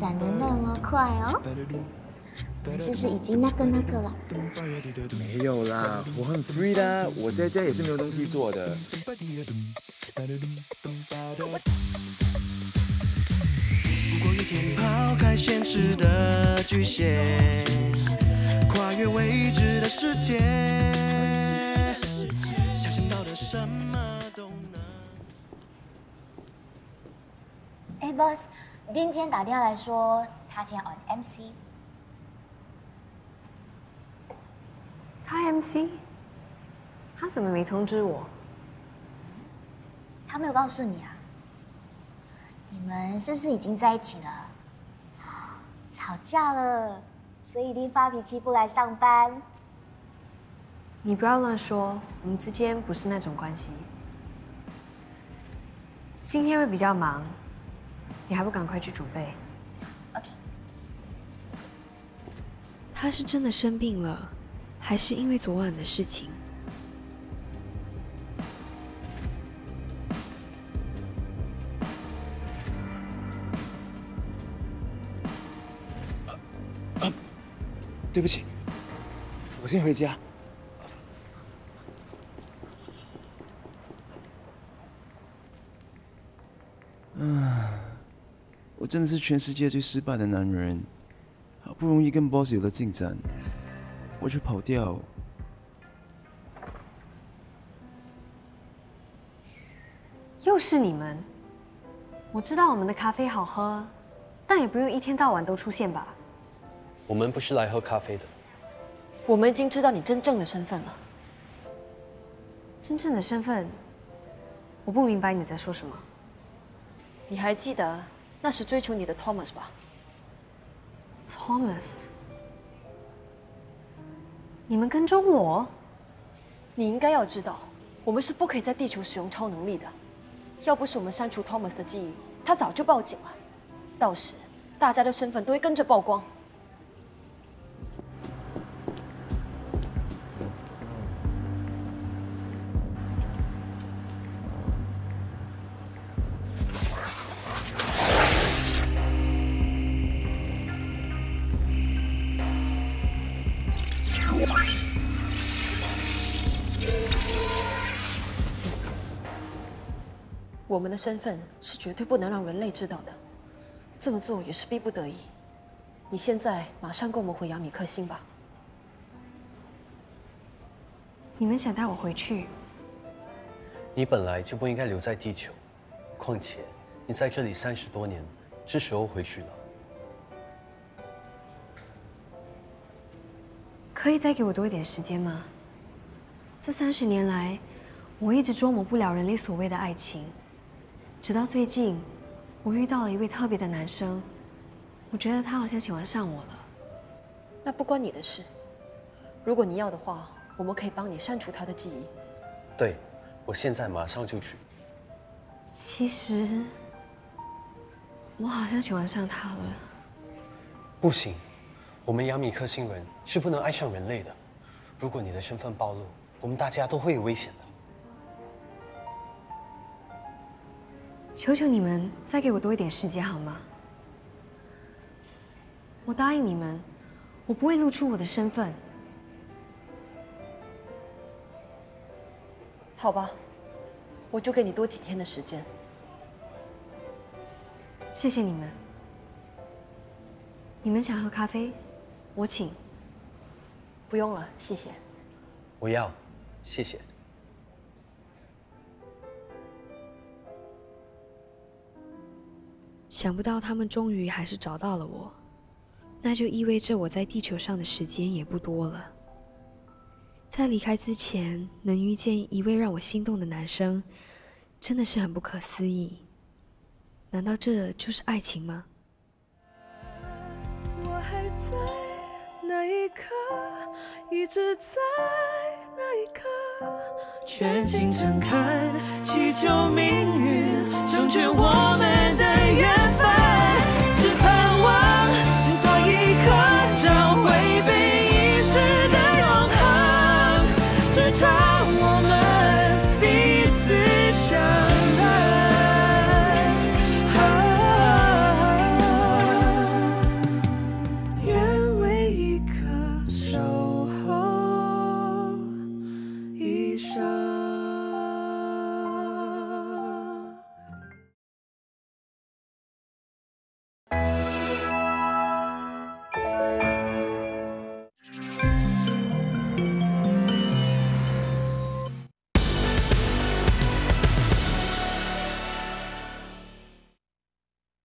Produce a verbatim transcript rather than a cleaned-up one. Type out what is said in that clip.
展的那么快哦。你是不是已经那个那个了？ 没有啦，我很 free 的啊，我在家也是没有东西做的。 不过一天抛开现实的局限，跨越未知的世界，想象到的什么都能。 哎 ，boss， 丁今天打电话来说他今天 on M C。 他 M C？ 他怎么没通知我？ 他没有告诉你啊？你们是不是已经在一起了？吵架了，所以一定发脾气不来上班。 你不要乱说，我们之间不是那种关系。今天会比较忙，你还不赶快去准备 ？OK。 他是真的生病了，还是因为昨晚的事情？ 对不起，我先回家。啊，我真的是全世界最失败的男人，好不容易跟 boss 有了进展，我却跑掉。 又是你们！我知道我们的咖啡好喝，但也不用一天到晚都出现吧？ 我们不是来喝咖啡的。 我们已经知道你真正的身份了。真正的身份？我不明白你在说什么。 你还记得那时追求你的 Thomas 吧 ？Thomas， 你们跟踪我？ 你应该要知道，我们是不可以在地球使用超能力的。要不是我们删除 Thomas 的记忆，他早就报警了。到时大家的身份都会跟着曝光。我们的身份是绝对不能让人类知道的，这么做也是逼不得已。你现在马上跟我们回亚米克星吧。 你们想带我回去？ 你本来就不应该留在地球，况且你在这里三十多年，是时候回去了。 可以再给我多一点时间吗？这三十年来，我一直捉摸不了人类所谓的爱情。直到最近，我遇到了一位特别的男生，我觉得他好像喜欢上我了。 那不关你的事。如果你要的话，我们可以帮你删除他的记忆。 对，我现在马上就去。 其实，我好像喜欢上他了。 不行，我们亚米克星人是不能爱上人类的。如果你的身份暴露，我们大家都会有危险的。 求求你们再给我多一点时间好吗？我答应你们，我不会露出我的身份。 好吧，我就给你多几天的时间。 谢谢你们。你们想喝咖啡，我请。 不用了，谢谢。 我要，谢谢。 想不到他们终于还是找到了我，那就意味着我在地球上的时间也不多了。在离开之前，能遇见一位让我心动的男生，真的是很不可思议。难道这就是爱情吗？ 我还在那一刻，一直在那一刻，全心诚恳，祈求命运成全我们。